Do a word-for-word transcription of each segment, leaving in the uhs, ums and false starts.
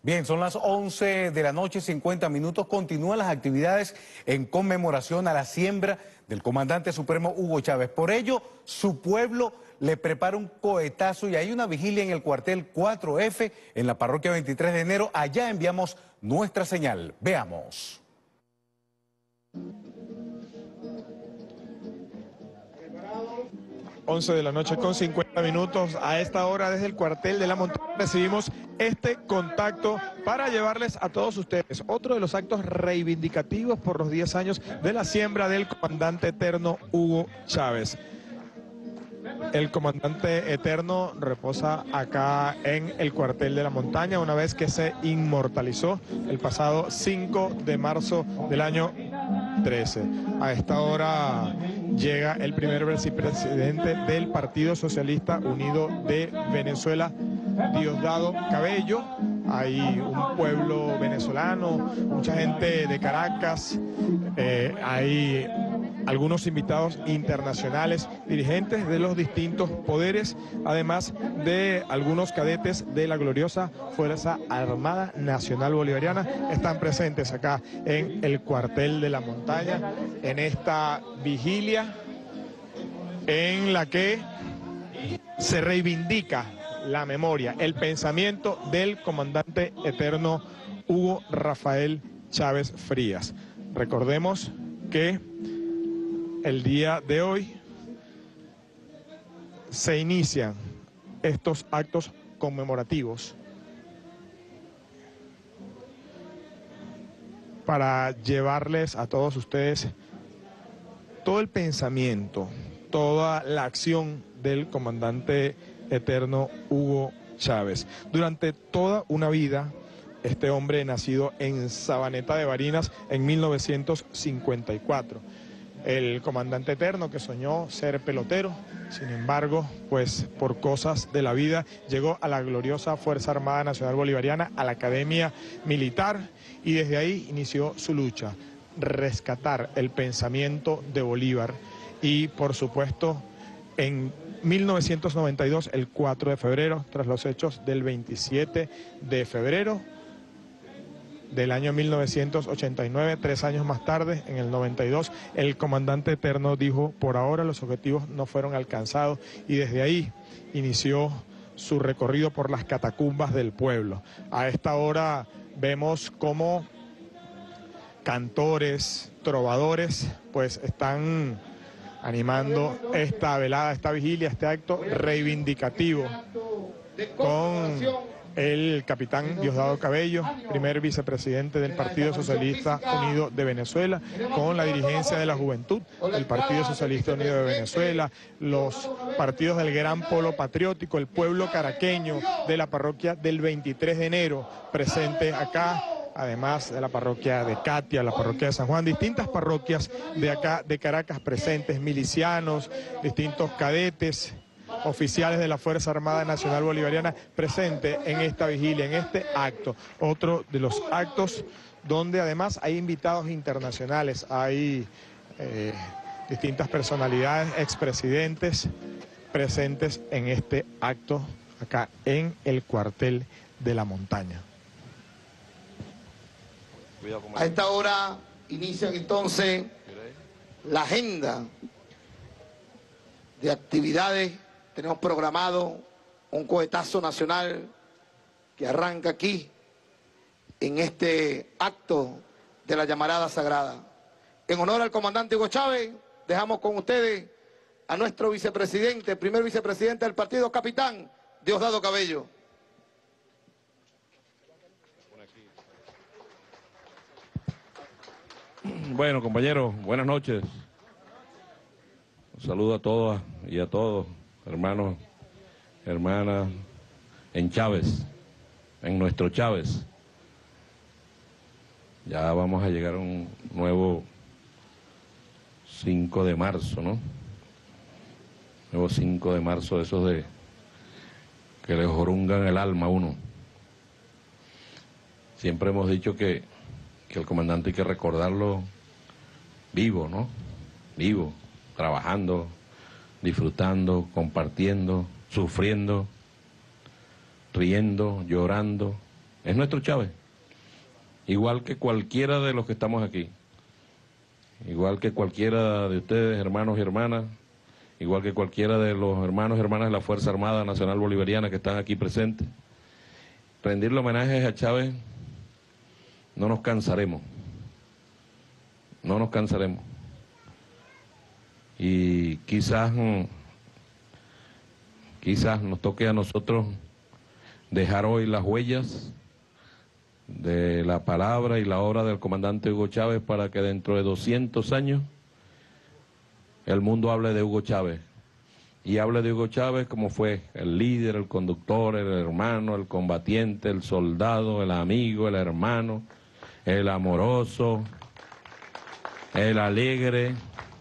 Bien, son las once de la noche, cincuenta minutos. Continúan las actividades en conmemoración a la siembra del comandante supremo Hugo Chávez. Por ello, su pueblo le prepara un cohetazo y hay una vigilia en el cuartel cuatro F en la parroquia veintitrés de enero. Allá enviamos nuestra señal. Veamos. once de la noche con cincuenta minutos. A esta hora desde el cuartel de la montaña recibimos este contacto para llevarles a todos ustedes otro de los actos reivindicativos por los diez años de la siembra del comandante eterno Hugo Chávez. El comandante eterno reposa acá en el cuartel de la montaña una vez que se inmortalizó el pasado cinco de marzo del año trece. A esta hora llega el primer vicepresidente del Partido Socialista Unido de Venezuela, Diosdado Cabello. Hay un pueblo venezolano, mucha gente de Caracas, eh, hay algunos invitados internacionales, dirigentes de los distintos poderes, además de algunos cadetes de la gloriosa Fuerza Armada Nacional Bolivariana, están presentes acá en el cuartel de la montaña, en esta vigilia en la que se reivindica la memoria, el pensamiento del comandante eterno Hugo Rafael Chávez Frías. Recordemos que el día de hoy se inician estos actos conmemorativos para llevarles a todos ustedes todo el pensamiento, toda la acción del comandante eterno Hugo Chávez. Durante toda una vida, este hombre nacido en Sabaneta de Barinas en mil novecientos cincuenta y cuatro. El comandante eterno que soñó ser pelotero, sin embargo, pues por cosas de la vida llegó a la gloriosa Fuerza Armada Nacional Bolivariana, a la Academia Militar, y desde ahí inició su lucha, rescatar el pensamiento de Bolívar. Y por supuesto, en mil novecientos noventa y dos, el cuatro de febrero, tras los hechos del veintisiete de febrero, del año mil novecientos ochenta y nueve, tres años más tarde, en el noventa y dos, el comandante eterno dijo, por ahora los objetivos no fueron alcanzados, y desde ahí inició su recorrido por las catacumbas del pueblo. A esta hora vemos cómo cantores, trovadores, pues están animando esta velada, esta vigilia, este acto reivindicativo con el capitán Diosdado Cabello, primer vicepresidente del Partido Socialista Unido de Venezuela, con la dirigencia de la juventud del Partido Socialista Unido de Venezuela, los partidos del Gran Polo Patriótico, el pueblo caraqueño de la parroquia del veintitrés de enero, presente acá, además de la parroquia de Catia, la parroquia de San Juan, distintas parroquias de acá de Caracas presentes, milicianos, distintos cadetes, oficiales de la Fuerza Armada Nacional Bolivariana presente en esta vigilia, en este acto. Otro de los actos donde además hay invitados internacionales, hay eh, distintas personalidades, expresidentes presentes en este acto acá en el cuartel de la montaña. A esta hora inician entonces la agenda de actividades. Tenemos programado un cohetazo nacional que arranca aquí, en este acto de la llamarada sagrada. En honor al comandante Hugo Chávez, dejamos con ustedes a nuestro vicepresidente, primer vicepresidente del partido, capitán Diosdado Cabello. Bueno, compañeros, buenas noches. Un saludo a todas y a todos. Hermanos, hermanas, en Chávez, en nuestro Chávez. Ya vamos a llegar a un nuevo cinco de marzo, ¿no? Nuevo cinco de marzo, esos de que le jorungan el alma a uno. Siempre hemos dicho que, que el comandante hay que recordarlo vivo, ¿no? Vivo, trabajando, disfrutando, compartiendo, sufriendo, riendo, llorando, es nuestro Chávez, igual que cualquiera de los que estamos aquí, igual que cualquiera de ustedes, hermanos y hermanas, igual que cualquiera de los hermanos y hermanas de la Fuerza Armada Nacional Bolivariana que están aquí presentes. Rendirle homenajes a Chávez, no nos cansaremos, no nos cansaremos. Y quizás, quizás nos toque a nosotros dejar hoy las huellas de la palabra y la obra del comandante Hugo Chávez para que dentro de doscientos años el mundo hable de Hugo Chávez. Y hable de Hugo Chávez como fue el líder, el conductor, el hermano, el combatiente, el soldado, el amigo, el hermano, el amoroso, el alegre.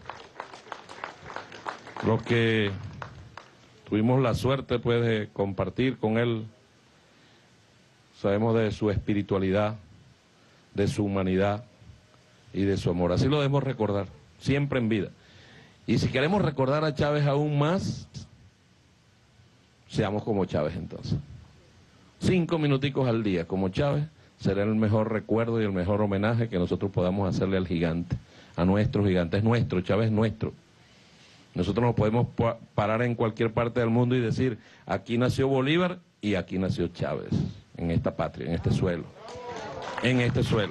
Los que tuvimos la suerte pues de compartir con él, sabemos de su espiritualidad, de su humanidad y de su amor. Así lo debemos recordar, siempre en vida. Y si queremos recordar a Chávez aún más, seamos como Chávez entonces. Cinco minuticos al día como Chávez será el mejor recuerdo y el mejor homenaje que nosotros podamos hacerle al gigante, a nuestro gigante. Es nuestro, Chávez es nuestro. Nosotros nos podemos parar en cualquier parte del mundo y decir, aquí nació Bolívar y aquí nació Chávez, en esta patria, en este suelo, en este suelo.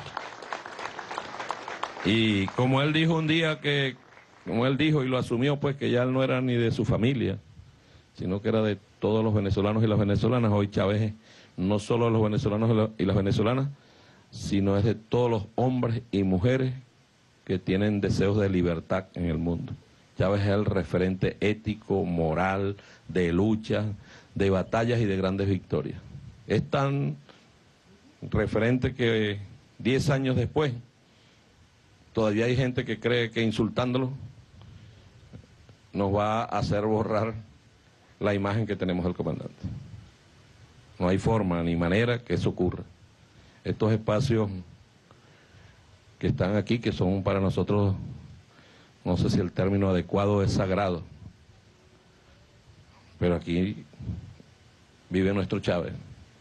Y como él dijo un día que, como él dijo y lo asumió, pues que ya él no era ni de su familia, sino que era de todos los venezolanos y las venezolanas. Hoy Chávez es no solo de los venezolanos y las venezolanas, sino es de todos los hombres y mujeres que tienen deseos de libertad en el mundo. Chávez es el referente ético, moral, de lucha, de batallas y de grandes victorias. Es tan referente que diez años después todavía hay gente que cree que insultándolo nos va a hacer borrar la imagen que tenemos del comandante. No hay forma ni manera que eso ocurra. Estos espacios que están aquí, que son para nosotros, no sé si el término adecuado es sagrado, pero aquí vive nuestro Chávez.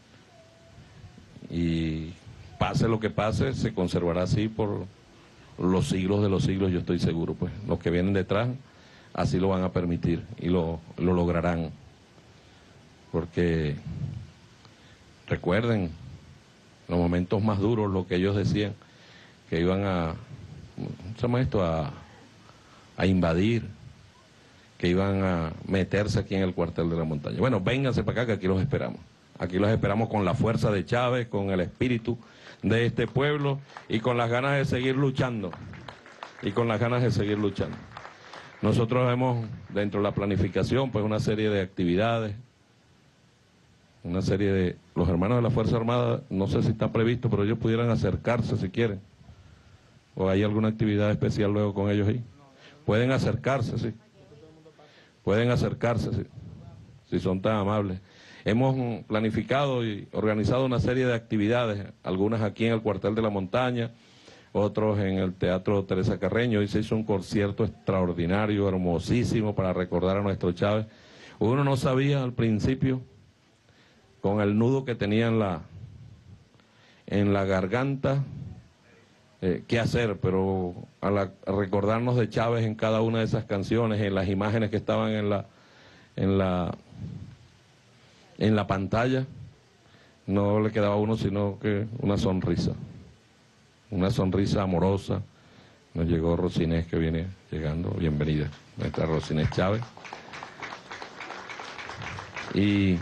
Y pase lo que pase, se conservará así por los siglos de los siglos, yo estoy seguro. Pues los que vienen detrás así lo van a permitir y lo, lo lograrán. Porque recuerden los momentos más duros, lo que ellos decían, que iban a, ¿cómo se llama esto?, a, a invadir, que iban a meterse aquí en el cuartel de la montaña. Bueno, vénganse para acá que aquí los esperamos. Aquí los esperamos con la fuerza de Chávez, con el espíritu de este pueblo y con las ganas de seguir luchando. Y con las ganas de seguir luchando. Nosotros hemos, dentro de la planificación, pues una serie de actividades, una serie de... Los hermanos de la Fuerza Armada, no sé si está previsto, pero ellos pudieran acercarse si quieren. ¿O hay alguna actividad especial luego con ellos ahí? Pueden acercarse, sí. Pueden acercarse, sí. Si son tan amables. Hemos planificado y organizado una serie de actividades, algunas aquí en el cuartel de la montaña, otros en el Teatro Teresa Carreño. Hoy se hizo un concierto extraordinario, hermosísimo, para recordar a nuestro Chávez. Uno no sabía al principio, con el nudo que tenía en la, en la garganta, eh, qué hacer, pero al a recordarnos de Chávez en cada una de esas canciones, en las imágenes que estaban en la, en la, en la pantalla, no le quedaba a uno sino que una sonrisa, una sonrisa amorosa. Nos llegó Rosinés, que viene llegando, bienvenida, nuestra Rosinés Chávez. Y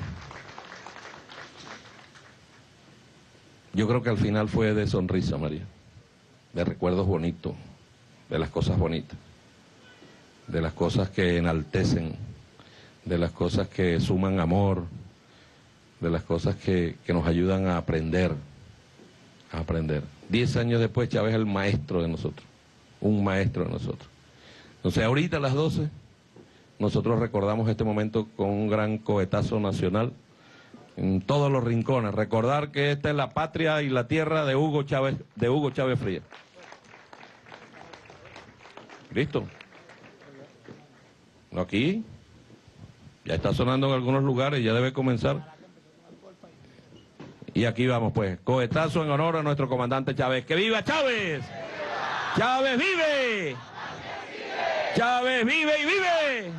yo creo que al final fue de sonrisa, María, de recuerdos bonitos, de las cosas bonitas, de las cosas que enaltecen, de las cosas que suman amor, de las cosas que, que nos ayudan a aprender, a aprender. Diez años después Chávez es el maestro de nosotros, un maestro de nosotros. Entonces ahorita a las doce nosotros recordamos este momento con un gran cohetazo nacional, en todos los rincones, recordar que esta es la patria y la tierra de Hugo Chávez, de Hugo Chávez Frías. ¿Listo? Aquí, ya está sonando en algunos lugares, ya debe comenzar. Y aquí vamos pues, cohetazo en honor a nuestro comandante Chávez. ¡Que viva Chávez! ¡Chávez vive! ¡Chávez vive y vive!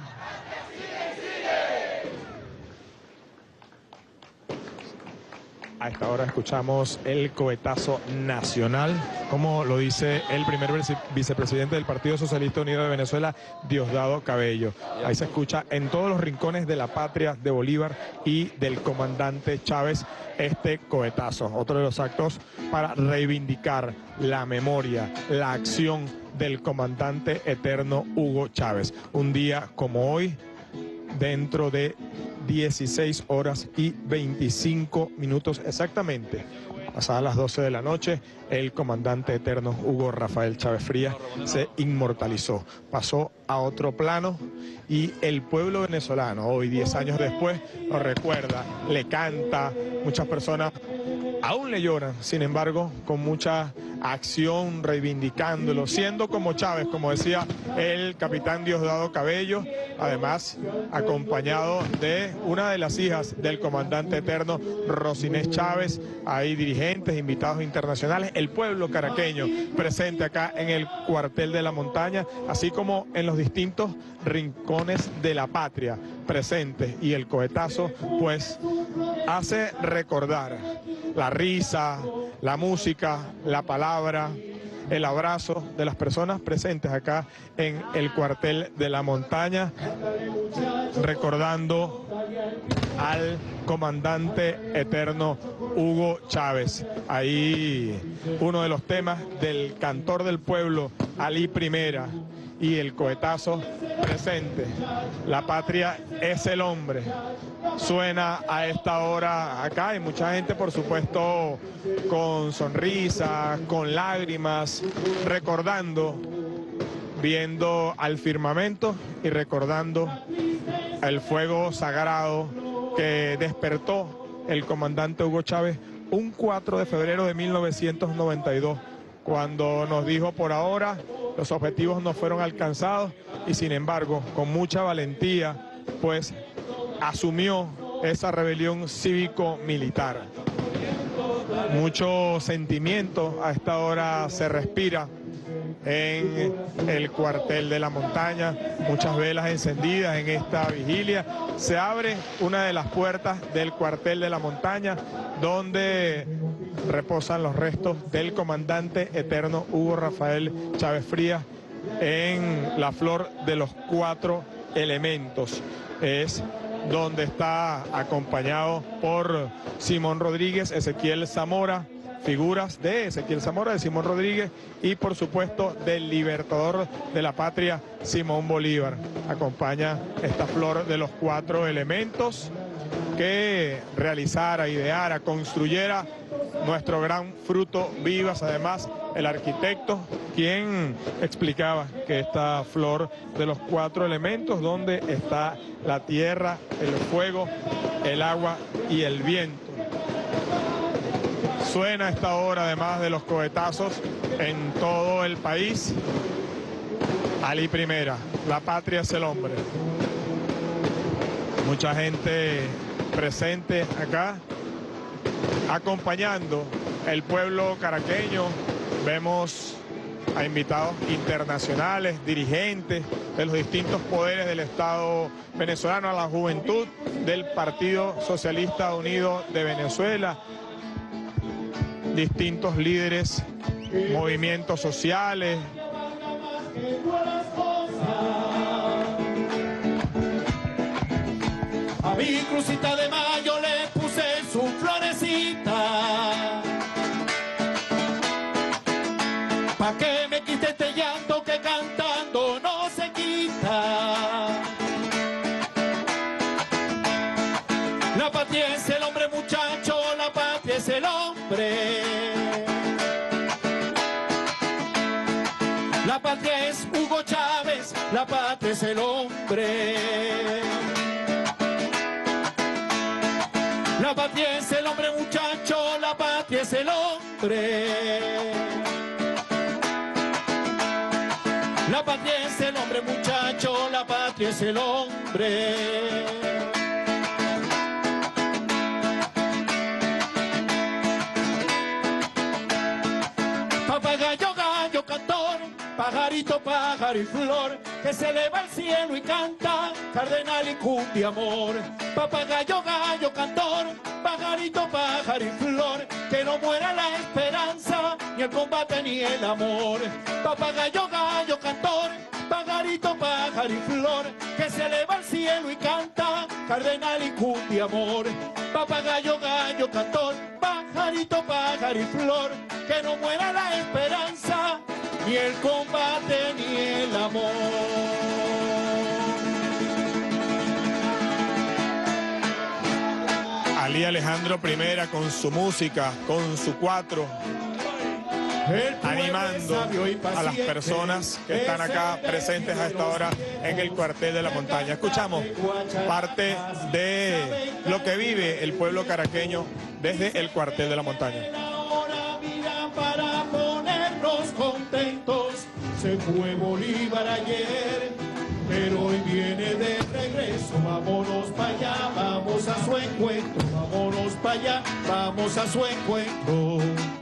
A esta hora escuchamos el cohetazo nacional, como lo dice el primer vicepresidente del Partido Socialista Unido de Venezuela, Diosdado Cabello. Ahí se escucha en todos los rincones de la patria de Bolívar y del comandante Chávez este cohetazo. Otro de los actos para reivindicar la memoria, la acción del comandante eterno Hugo Chávez. Un día como hoy, dentro de dieciséis horas y veinticinco minutos exactamente, pasadas las doce de la noche, el comandante eterno Hugo Rafael Chávez Frías se inmortalizó, pasó a otro plano y el pueblo venezolano hoy, diez años después, lo recuerda, le canta, muchas personas aún le lloran, sin embargo, con mucha acción, reivindicándolo, siendo como Chávez, como decía el capitán Diosdado Cabello, además acompañado de una de las hijas del comandante eterno, Rosinés Chávez, hay dirigentes, invitados internacionales, el pueblo caraqueño presente acá en el cuartel de la montaña, así como en los distintos rincones de la patria presentes, y el cohetazo pues hace recordar la risa, la música, la palabra, el abrazo de las personas presentes acá en el cuartel de la montaña, recordando al comandante eterno Hugo Chávez. Ahí uno de los temas del cantor del pueblo, Alí Primera, y el cohetazo presente. La patria es el hombre. Suena a esta hora acá, hay mucha gente por supuesto con sonrisas, con lágrimas, recordando, viendo al firmamento y recordando el fuego sagrado que despertó el comandante Hugo Chávez un cuatro de febrero de mil novecientos noventa y dos, cuando nos dijo: por ahora los objetivos no fueron alcanzados, y sin embargo con mucha valentía pues asumió esa rebelión cívico-militar. Mucho sentimiento a esta hora se respira en el cuartel de la montaña, muchas velas encendidas en esta vigilia. Se abre una de las puertas del cuartel de la montaña, donde reposan los restos del comandante eterno Hugo Rafael Chávez Frías, en la flor de los cuatro elementos. Es donde está acompañado por Simón Rodríguez, Ezequiel Zamora, figuras de Ezequiel Zamora, de Simón Rodríguez y por supuesto del libertador de la patria, Simón Bolívar. Acompaña esta flor de los cuatro elementos que realizara, ideara, construyera nuestro gran fruto vivas. Además, el arquitecto, quien explicaba que esta flor de los cuatro elementos, donde está la tierra, el fuego, el agua y el viento. Suena a esta hora, además de los cohetazos en todo el país, Alí Primera, la patria es el hombre. Mucha gente presente acá, acompañando el pueblo caraqueño. Vemos a invitados internacionales, dirigentes de los distintos poderes del Estado venezolano, a la juventud del Partido Socialista Unido de Venezuela, distintos líderes, movimientos sociales. A mi crucita de mayo le puse su florecita, pa' que me quite este llanto que cantando no se quita. La patria es el hombre, muchacho, la patria es el hombre. La patria es Hugo Chávez, la patria es el hombre. La patria es el hombre, muchacho, la patria es el hombre. La patria es el hombre, muchacho, la patria es el hombre. Papagayo, gallo, cantor, pajarito, pájaro y flor, que se eleva al cielo y canta, cardenal y cumbia amor. Papagayo, gallo, cantor, pajarito, pájaro y flor, que no muera la esperanza, ni el combate ni el amor. Papagayo, gallo, cantor, pajarito, pájaro y flor, que se eleva al cielo y canta, cardenal y cumbia amor. Papagayo, gallo, cantor, pajarito, pájaro y flor, que no muera la esperanza, ni el combate ni el amor. Ali Alejandro Primera con su música, con su cuatro, animando a las personas que están acá presentes a esta hora en el cuartel de la montaña. Escuchamos parte de lo que vive el pueblo caraqueño desde el cuartel de la montaña. Ahora mira para ponernos contentos, se fue Bolívar ayer, pero hoy viene de regreso. Vámonos para allá, vamos a su encuentro, vámonos para allá, vamos a su encuentro.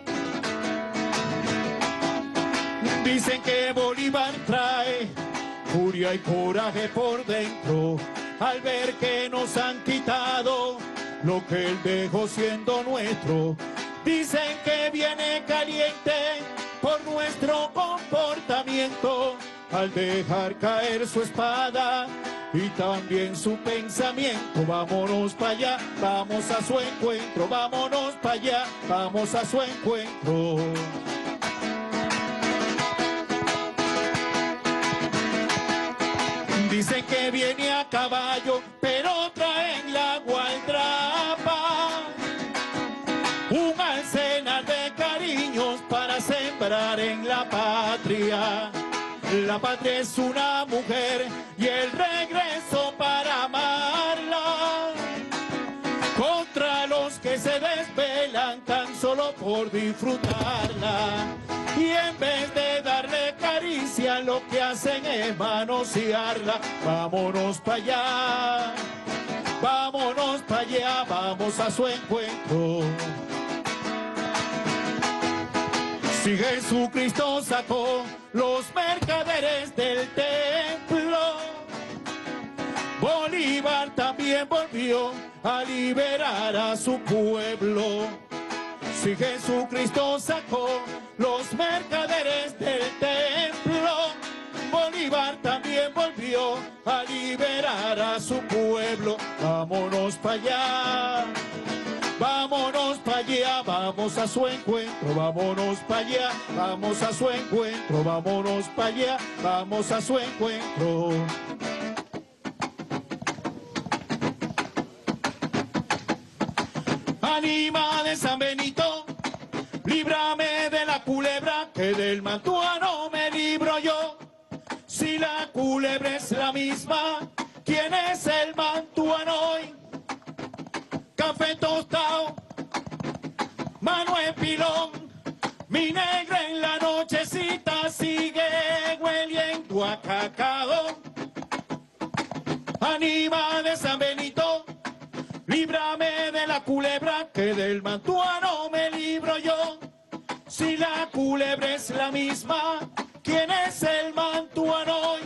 Dicen que Bolívar trae furia y coraje por dentro, al ver que nos han quitado lo que él dejó siendo nuestro. Dicen que viene caliente por nuestro comportamiento, al dejar caer su espada y también su pensamiento. Vámonos para allá, vamos a su encuentro, vámonos para allá, vamos a su encuentro. Dicen que viene a caballo, pero traen la gualdrapa, un arsenal de cariños para sembrar en la patria. La patria es una mujer y el regreso para amarla, contra los que se desvelan tan solo por disfrutarla. Y en vez de darle caricia, lo que hacen es manosearla. Vámonos para allá, vámonos para allá, vamos a su encuentro. Si Jesucristo sacó los mercaderes del templo, Bolívar también volvió a liberar a su pueblo. Si Jesucristo sacó los mercaderes del templo, Bolívar también volvió a liberar a su pueblo. Vámonos para allá, vámonos para allá, vamos a su encuentro, vámonos para allá, vamos a su encuentro, vámonos para allá, vamos a su encuentro. Ánima de San Benito, líbrame de la culebra, que del mantuano me libro yo. Si la culebra es la misma, ¿quién es el mantuano hoy? Café tostado, mano en pilón, mi negra en la nochecita sigue hueliendo a cacao. Ánima de San Benito, líbrame de la culebra, que del mantuano me libro yo. Si la culebra es la misma, ¿quién es el mantuano hoy?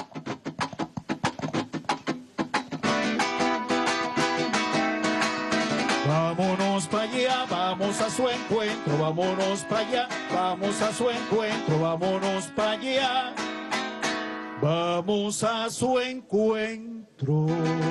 Vámonos para allá, vamos a su encuentro, vámonos para allá, vamos a su encuentro, vámonos para allá, vamos a su encuentro.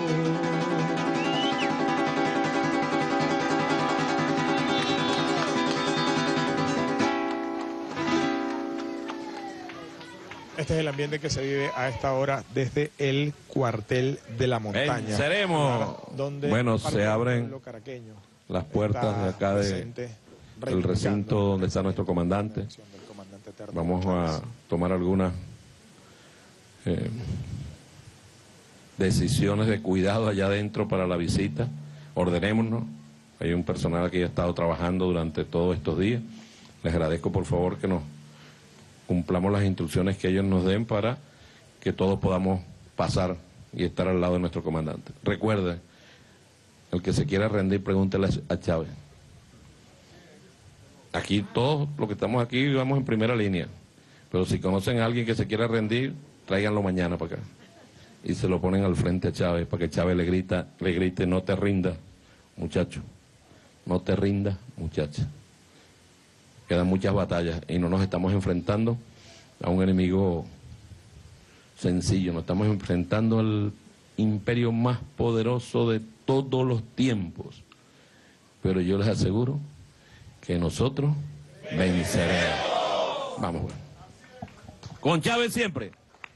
Este es el ambiente que se vive a esta hora desde el cuartel de la montaña. Venceremos. Donde Bueno, se abren las puertas de acá de, del recinto donde está nuestro comandante. Vamos a tomar algunas eh, decisiones de cuidado allá adentro para la visita. Ordenémonos. Hay un personal que ya ha estado trabajando durante todos estos días. Les agradezco por favor que nos cumplamos las instrucciones que ellos nos den para que todos podamos pasar y estar al lado de nuestro comandante. Recuerde, el que se quiera rendir, pregúntele a Chávez. aquí todos los que estamos aquí vamos en primera línea, pero si conocen a alguien que se quiera rendir, tráiganlo mañana para acá. Y se lo ponen al frente a Chávez, para que Chávez le grita, le grite, no te rindas, muchacho, no te rindas, muchacha. Quedan muchas batallas y no nos estamos enfrentando a un enemigo sencillo, nos estamos enfrentando al imperio más poderoso de todos los tiempos. Pero yo les aseguro que nosotros venceremos. Vamos, bueno. Con Chávez siempre.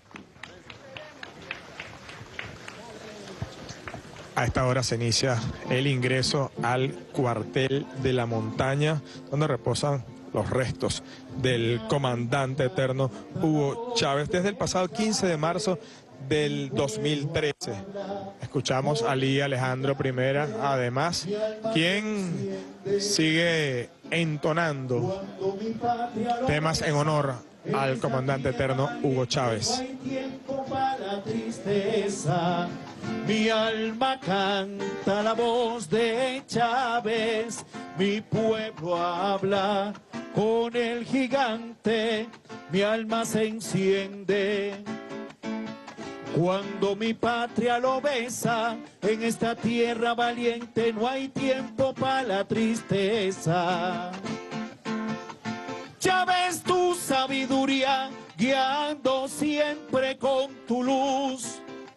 A esta hora se inicia el ingreso al cuartel de la montaña, donde reposan los restos del comandante eterno Hugo Chávez desde el pasado quince de marzo del dos mil trece. Escuchamos a Lía Alejandro Primera, además, quien sigue entonando temas en honor al comandante eterno Hugo Chávez. Mi alma canta la voz de Chávez, mi pueblo habla con el gigante, mi alma se enciende. Cuando mi patria lo besa, en esta tierra valiente no hay tiempo para la tristeza. Chávez, tu sabiduría, guiando siempre con tu luz.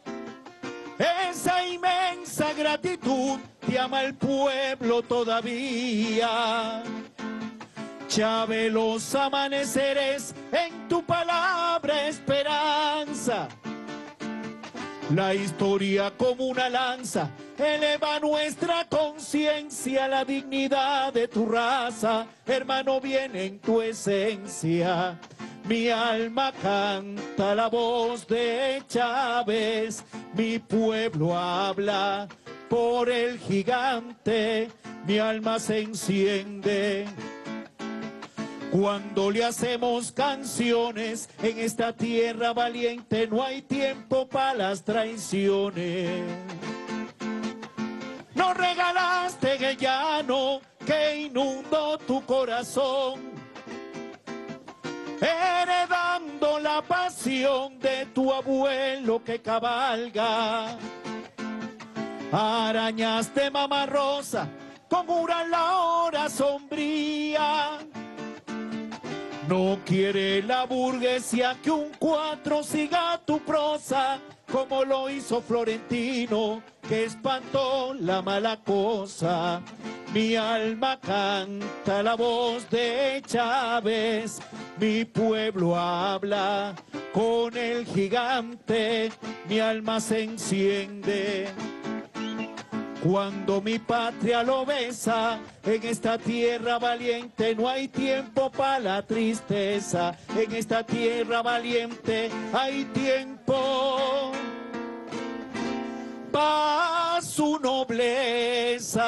Esa inmensa gratitud te ama el pueblo todavía. Chávez, los amaneceres en tu palabra esperanza. La historia como una lanza eleva nuestra conciencia, la dignidad de tu raza, hermano, viene en tu esencia. Mi alma canta la voz de Chávez, mi pueblo habla por el gigante, mi alma se enciende. Cuando le hacemos canciones en esta tierra valiente, no hay tiempo para las traiciones. Nos regalaste el llano que inundó tu corazón, heredando la pasión de tu abuelo que cabalga. Arañaste Mama Rosa con una la hora sombría. No quiere la burguesía que un cuatro siga tu prosa, como lo hizo Florentino, que espantó la mala cosa. Mi alma canta la voz de Chávez, mi pueblo habla con el gigante, mi alma se enciende. Cuando mi patria lo besa, en esta tierra valiente no hay tiempo para la tristeza. En esta tierra valiente hay tiempo para su nobleza.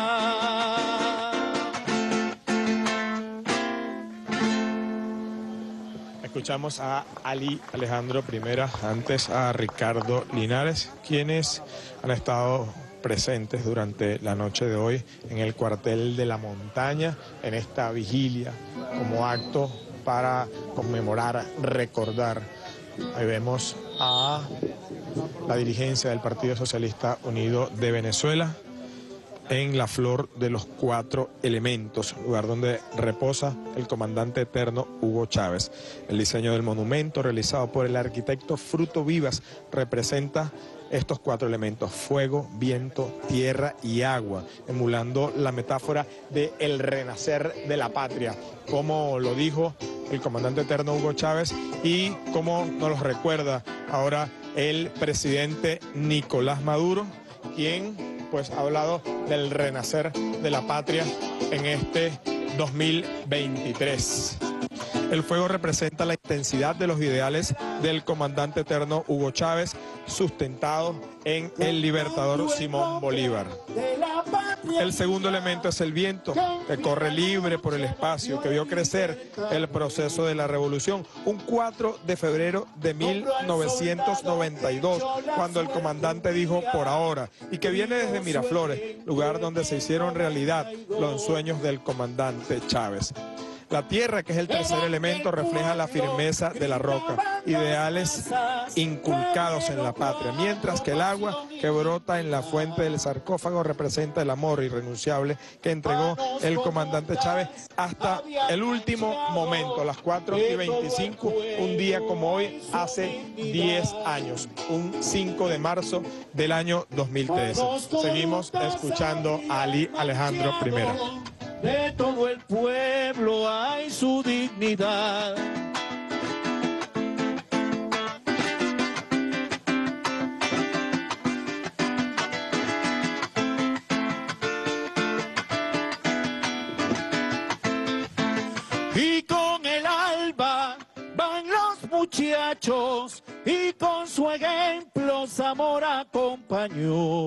Escuchamos a Ali Alejandro Primera, antes a Ricardo Linares, quienes han estado presentes durante la noche de hoy en el cuartel de la montaña, en esta vigilia como acto para conmemorar, recordar. Ahí vemos a la dirigencia del Partido Socialista Unido de Venezuela en la Flor de los Cuatro Elementos, lugar donde reposa el comandante eterno Hugo Chávez. El diseño del monumento, realizado por el arquitecto Fruto Vivas, representa estos cuatro elementos: fuego, viento, tierra y agua, emulando la metáfora de el renacer de la patria, como lo dijo el comandante eterno Hugo Chávez y como nos lo recuerda ahora el presidente Nicolás Maduro, quien pues ha hablado del renacer de la patria en este dos mil veintitrés. El fuego representa la intensidad de los ideales del comandante eterno Hugo Chávez, sustentado en el libertador Simón Bolívar. El segundo elemento es el viento, que corre libre por el espacio, que vio crecer el proceso de la revolución. Un cuatro de febrero de mil novecientos noventa y dos, cuando el comandante dijo por ahora, y que viene desde Miraflores, lugar donde se hicieron realidad los sueños del comandante Chávez. La tierra, que es el tercer elemento, refleja la firmeza de la roca, ideales inculcados en la patria, mientras que el agua que brota en la fuente del sarcófago representa el amor irrenunciable que entregó el comandante Chávez hasta el último momento, las cuatro y veinticinco, un día como hoy, hace diez años, un cinco de marzo del año dos mil trece. Seguimos escuchando a Ali Alejandro primero. De todo el pueblo hay su dignidad. Y con el alba van los muchachos y con su ejemplo Zamora acompañó.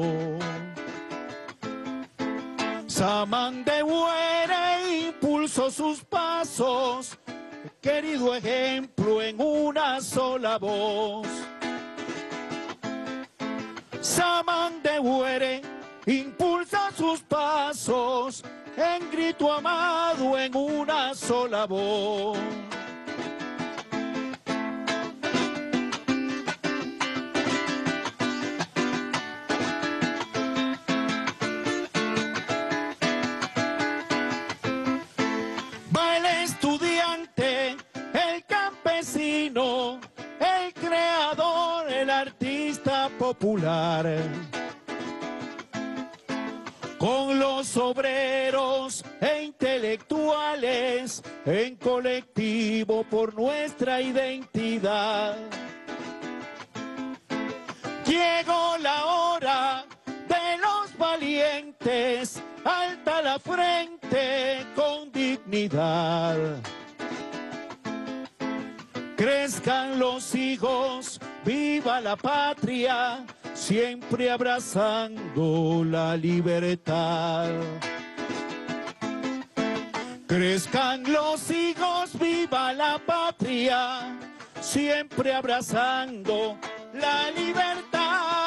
Samán de Huere impulsó sus pasos, querido ejemplo en una sola voz. Samán de Huere impulsa sus pasos, en grito amado en una sola voz. El creador, el artista popular, con los obreros e intelectuales en colectivo por nuestra identidad. Llegó la hora de los valientes, alta la frente con dignidad. Crezcan los hijos, viva la patria, siempre abrazando la libertad. Crezcan los hijos, viva la patria, siempre abrazando la libertad.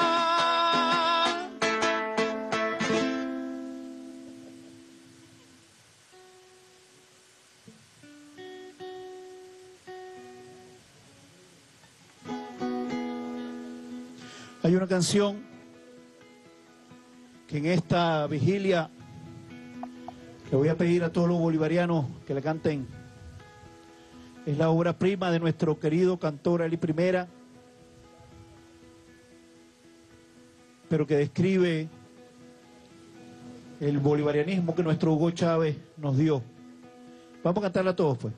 Hay una canción que en esta vigilia le voy a pedir a todos los bolivarianos que la canten. Es la obra prima de nuestro querido cantor Ali Primera, pero que describe el bolivarianismo que nuestro Hugo Chávez nos dio. Vamos a cantarla todos, pues.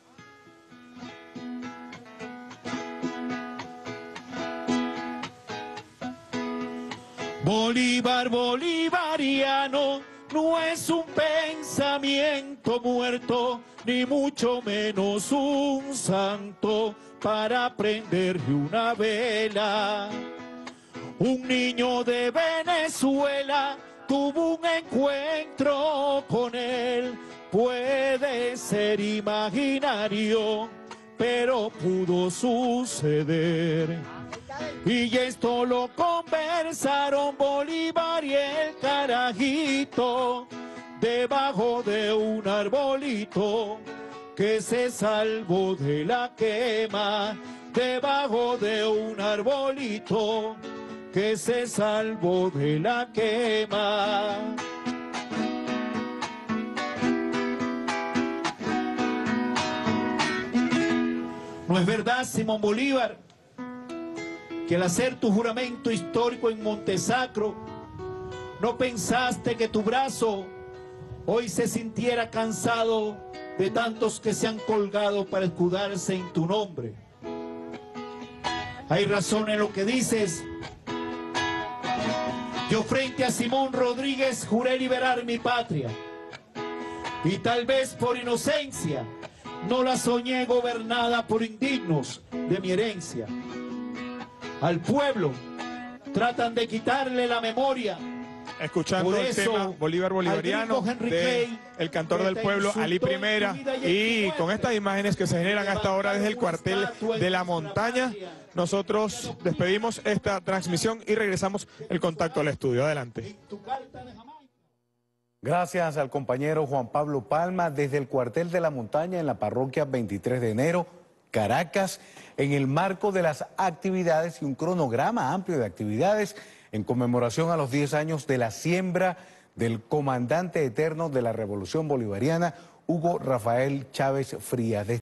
Bolívar bolivariano no es un pensamiento muerto, ni mucho menos un santo para prenderle una vela. Un niño de Venezuela tuvo un encuentro con él, puede ser imaginario, pero pudo suceder. Y esto lo conversaron Bolívar y el carajito debajo de un arbolito que se salvó de la quema, debajo de un arbolito que se salvó de la quema. ¿No es verdad, Simón Bolívar, que al hacer tu juramento histórico en Montesacro, no pensaste que tu brazo hoy se sintiera cansado de tantos que se han colgado para escudarse en tu nombre? Hay razón en lo que dices. Yo frente a Simón Rodríguez juré liberar mi patria, y tal vez por inocencia no la soñé gobernada por indignos de mi herencia. Al pueblo tratan de quitarle la memoria Escuchando Por el eso, tema Bolívar Bolivariano al gringo Henry de Clay, el cantor que del te pueblo, insultó Ali en tu Primera, vida y en y tu con muerte, estas imágenes que se generan hasta ahora desde el cuartel de la montaña, nosotros despedimos esta transmisión y regresamos el contacto al estudio. Adelante. Gracias al compañero Juan Pablo Palma desde el cuartel de la montaña en la parroquia veintitrés de enero, Caracas, en el marco de las actividades y un cronograma amplio de actividades en conmemoración a los diez años de la siembra del comandante eterno de la Revolución Bolivariana, Hugo Rafael Chávez Frías.